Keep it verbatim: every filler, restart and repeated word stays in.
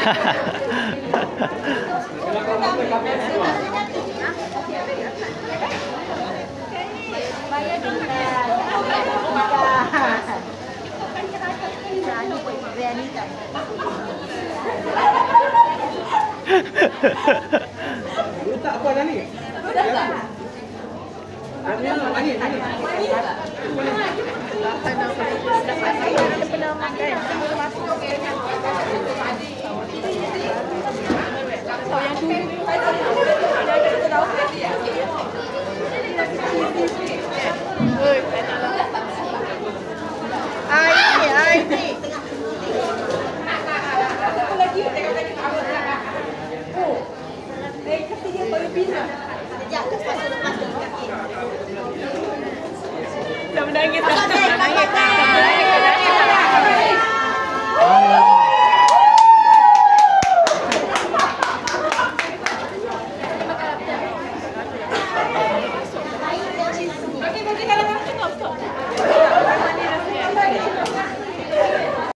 Tak apa dah ni. Ani, ani, ani. Ai ni, ai ni. Dah menangis dah. Nangis dah. Okey, bagi kalau